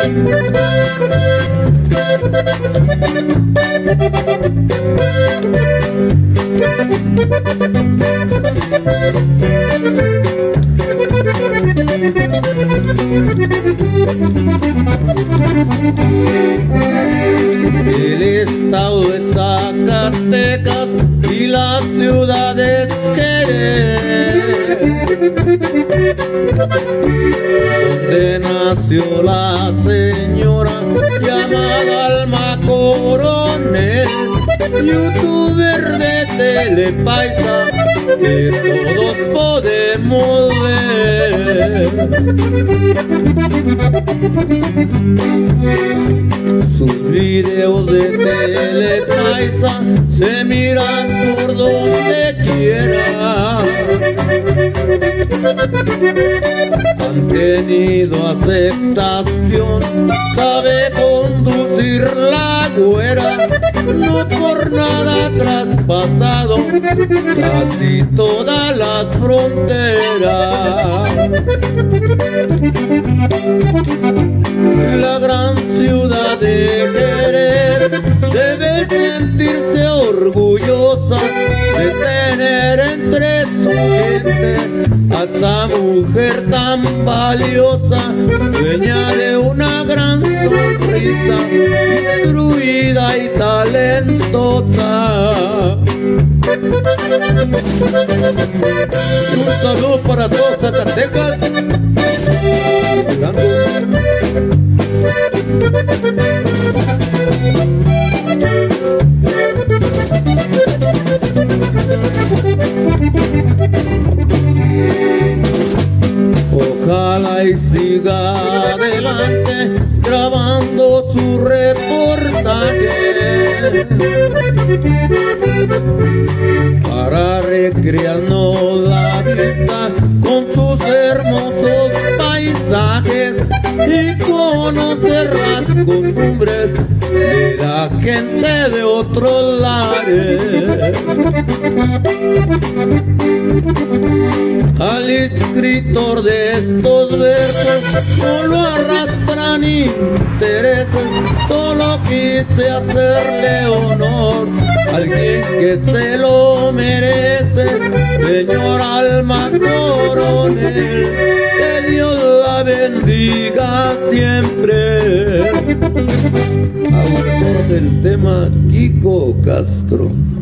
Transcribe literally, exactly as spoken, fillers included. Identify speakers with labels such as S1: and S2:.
S1: El estado de Zacatecas y la ciudad de Jerez, donde nació la señora llamada Alma Coronel, youtuber de Telepaisa que todos podemos ver. Sus videos de Telepaisa se miran por donde quiera. Han tenido aceptación, sabe conducir la güera, no por nada traspasado casi todas las fronteras. La gran ciudad de Jerez debe sentirse orgullosa de tener entre su gente a esa mujer tan valiosa, dueña de una gran sonrisa, instruida y talentosa. Un saludo para todos Zacatecas. Ojalá y siga adelante grabando su reportaje para recrearnos la vista con sus hermosos paisajes y conocer las costumbres de la gente de otros lares. Al escritor de estos versos no lo arrastran intereses, solo quise hacerle honor a alguien que se lo merece, señor Alma Coronel, que Dios la bendiga siempre. Autor del tema Kiko Castro.